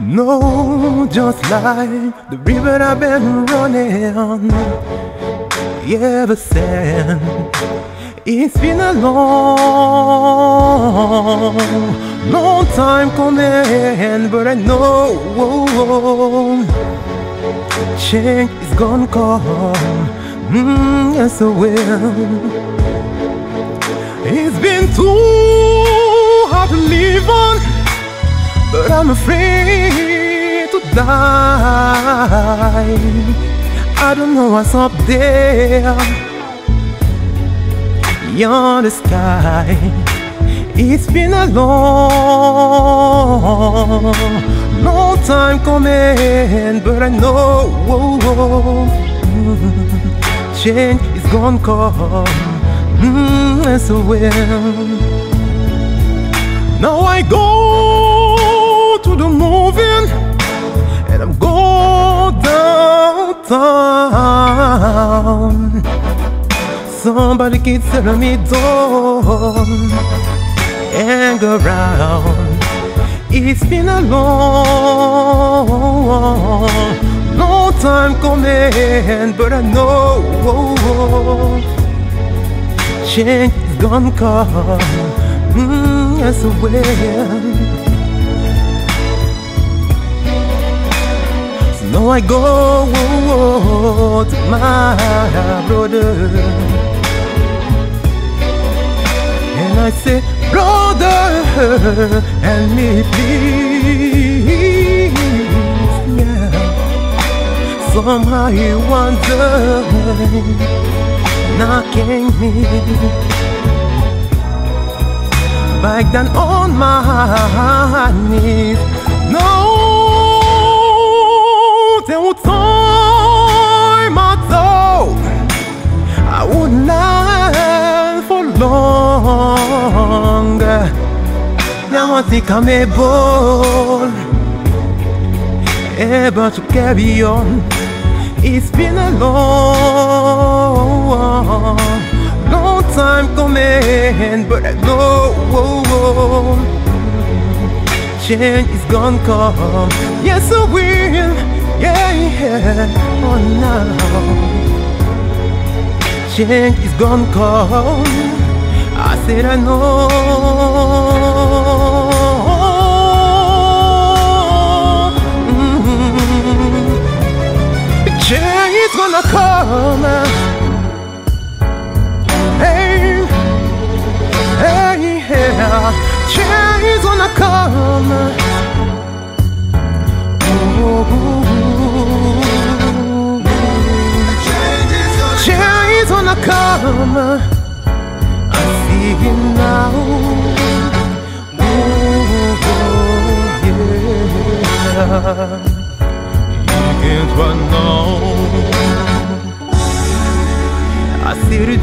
No, just like the river I've been running ever since. It's been a long, long time coming, but I know change is gonna come. Yes, it will. It's been too hard to live on, but I'm afraid to die. I don't know what's up there beyond the sky. It's been a long, long time coming, but I know change is gonna come. Yes, it will. Now I go to the moving, and I'm going downtown. Somebody keeps telling me don't hang around. It's been a long, long time coming, but I know change is gonna come. Yes, it will. So now I go to my brother, and I say, brother, help me please. Yeah. Somehow he wonders, knocking me back down on my knees. No, there was time I thought I wouldn't last for long. Now I think I'm able to carry on. It's been a long, long time coming, but I know change is gonna come. Yes, I will. Yeah, yeah. Oh, now change is gonna come. I said I know. Change is gonna come. Hey, hey, yeah. Change is gonna come. Change is gonna come. I see him now. Yeah. He can't run now. I see the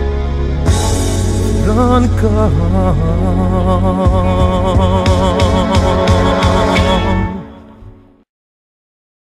change gonna come.